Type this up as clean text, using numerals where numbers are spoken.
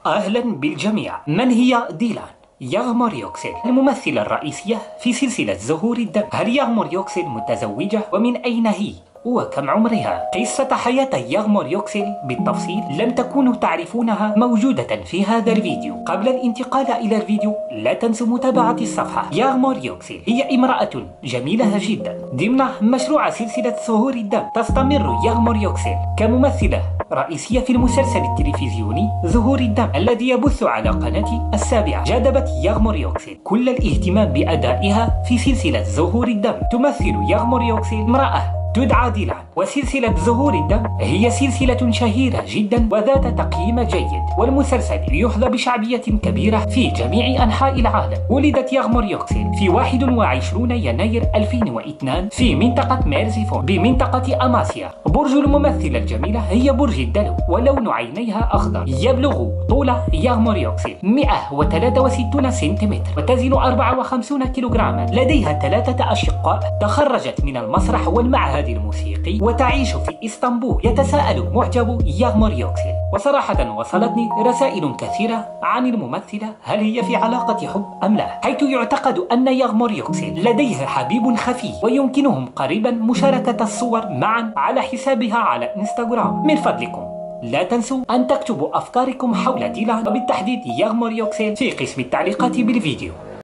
أهلا بالجميع. من هي ديلان؟ يغمر يوكسل الممثلة الرئيسية في سلسلة زهور الدم. هل يغمر يوكسل متزوجة؟ ومن أين هي؟ وكم عمرها؟ قصة حياة يغمر يوكسل بالتفصيل لم تكونوا تعرفونها موجودة في هذا الفيديو. قبل الانتقال إلى الفيديو لا تنسوا متابعة الصفحة. يغمر يوكسل هي امرأة جميلة جدا. ضمن مشروع سلسلة زهور الدم تستمر يغمر يوكسل كممثلة رئيسية في المسلسل التلفزيوني زهور الدم الذي يبث على قناة السابعة. جذبت يغمر يوكسل كل الاهتمام بأدائها في سلسلة زهور الدم. تمثل يغمر يوكسل امرأة تدعى ديلان، وسلسلة زهور الدم هي سلسلة شهيرة جدا وذات تقييم جيد، والمسلسل يحظى بشعبية كبيرة في جميع أنحاء العالم. ولدت يغمر يوكسل في 21 يناير 2002 في منطقة ميرزيفون بمنطقة أماسيا. برج الممثلة الجميلة هي برج الدلو، ولون عينيها أخضر. يبلغ طول يغمر يوكسل 163 سنتيمتر وتزن 54 كيلوغراما. لديها 3 أشقاء. تخرجت من المسرح والمعهد الموسيقي وتعيش في إسطنبول. يتساءل معجب يغمر يوكسل، وصراحة وصلتني رسائل كثيرة عن الممثلة هل هي في علاقة حب أم لا، حيث يعتقد أن يغمر يوكسل لديها حبيب خفي ويمكنهم قريبا مشاركة الصور معا على حسابها على انستغرام. من فضلكم لا تنسوا أن تكتبوا أفكاركم حول ديلان وبالتحديد يغمر يوكسل في قسم التعليقات بالفيديو.